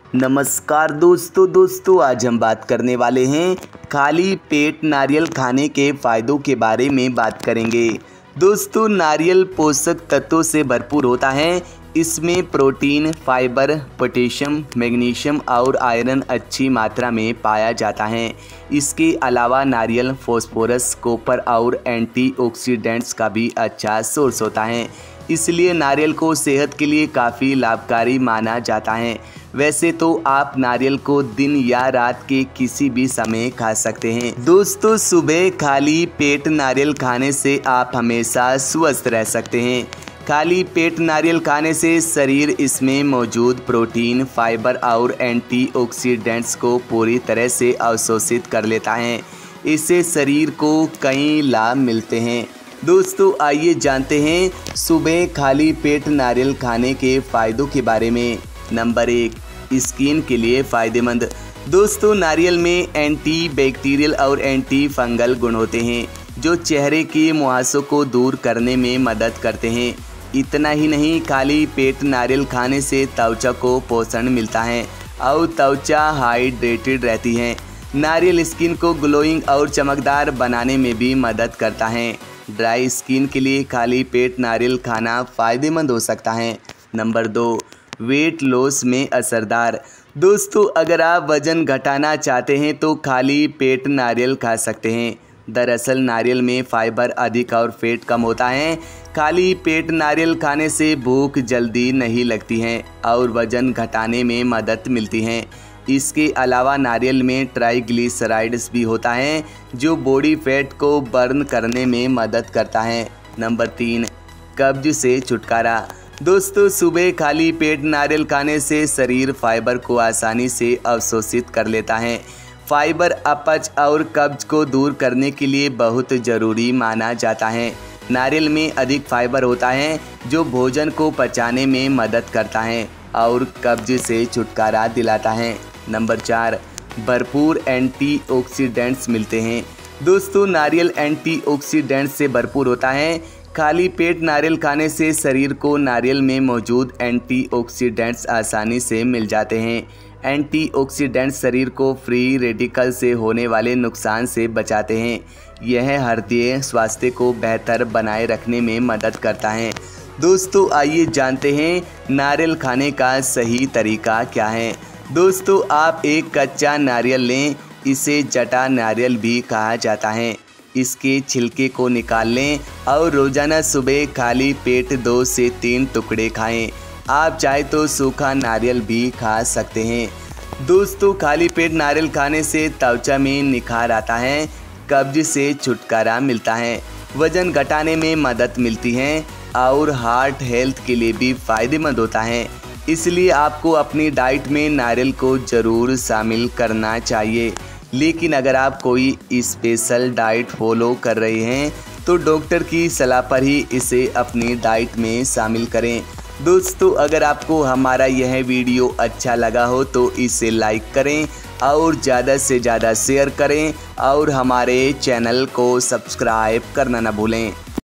नमस्कार दोस्तों आज हम बात करने वाले हैं खाली पेट नारियल खाने के फ़ायदों के बारे में बात करेंगे। दोस्तों, नारियल पोषक तत्वों से भरपूर होता है। इसमें प्रोटीन, फाइबर, पोटेशियम, मैग्नीशियम और आयरन अच्छी मात्रा में पाया जाता है। इसके अलावा नारियल फास्फोरस, कॉपर और एंटीऑक्सीडेंट्स का भी अच्छा सोर्स होता है। इसलिए नारियल को सेहत के लिए काफ़ी लाभकारी माना जाता है। वैसे तो आप नारियल को दिन या रात के किसी भी समय खा सकते हैं। दोस्तों, सुबह खाली पेट नारियल खाने से आप हमेशा स्वस्थ रह सकते हैं। खाली पेट नारियल खाने से शरीर इसमें मौजूद प्रोटीन, फाइबर और एंटीऑक्सीडेंट्स को पूरी तरह से अवशोषित कर लेता है। इससे शरीर को कई लाभ मिलते हैं। दोस्तों, आइए जानते हैं सुबह खाली पेट नारियल खाने के फ़ायदों के बारे में। नंबर 1, स्किन के लिए फ़ायदेमंद। दोस्तों, नारियल में एंटी बैक्टीरियल और एंटी फंगल गुण होते हैं जो चेहरे की मुहासों को दूर करने में मदद करते हैं। इतना ही नहीं, खाली पेट नारियल खाने से त्वचा को पोषण मिलता है और त्वचा हाइड्रेटेड रहती है। नारियल स्किन को ग्लोइंग और चमकदार बनाने में भी मदद करता है। ड्राई स्किन के लिए खाली पेट नारियल खाना फ़ायदेमंद हो सकता है। नंबर 2, वेट लॉस में असरदार। दोस्तों, अगर आप वज़न घटाना चाहते हैं तो खाली पेट नारियल खा सकते हैं। दरअसल नारियल में फाइबर अधिक और फैट कम होता है। खाली पेट नारियल खाने से भूख जल्दी नहीं लगती है और वज़न घटाने में मदद मिलती है। इसके अलावा नारियल में ट्राइग्लिसराइड्स भी होता है जो बॉडी फैट को बर्न करने में मदद करता है। नंबर 3, कब्ज से छुटकारा। दोस्तों, सुबह खाली पेट नारियल खाने से शरीर फाइबर को आसानी से अवशोषित कर लेता है। फाइबर अपच और कब्ज को दूर करने के लिए बहुत ज़रूरी माना जाता है। नारियल में अधिक फाइबर होता है जो भोजन को पचाने में मदद करता है और कब्ज से छुटकारा दिलाता है। नंबर 4, भरपूर एंटीऑक्सीडेंट्स मिलते हैं। दोस्तों, नारियल एंटीऑक्सीडेंट्स से भरपूर होता है। खाली पेट नारियल खाने से शरीर को नारियल में मौजूद एंटीऑक्सीडेंट्स आसानी से मिल जाते हैं। एंटीऑक्सीडेंट्स शरीर को फ्री रेडिकल से होने वाले नुकसान से बचाते हैं। यह हृदय स्वास्थ्य को बेहतर बनाए रखने में मदद करता है। दोस्तों, आइए जानते हैं नारियल खाने का सही तरीका क्या है। दोस्तों, आप एक कच्चा नारियल लें। इसे जटा नारियल भी कहा जाता है। इसके छिलके को निकाल लें और रोज़ाना सुबह खाली पेट 2 से 3 टुकड़े खाएं। आप चाहे तो सूखा नारियल भी खा सकते हैं। दोस्तों, खाली पेट नारियल खाने से त्वचा में निखार आता है, कब्ज से छुटकारा मिलता है, वज़न घटाने में मदद मिलती है और हार्ट हेल्थ के लिए भी फ़ायदेमंद होता है। इसलिए आपको अपनी डाइट में नारियल को ज़रूर शामिल करना चाहिए। लेकिन अगर आप कोई स्पेशल डाइट फॉलो कर रहे हैं तो डॉक्टर की सलाह पर ही इसे अपनी डाइट में शामिल करें। दोस्तों, अगर आपको हमारा यह वीडियो अच्छा लगा हो तो इसे लाइक करें और ज़्यादा से ज़्यादा शेयर करें और हमारे चैनल को सब्सक्राइब करना न भूलें।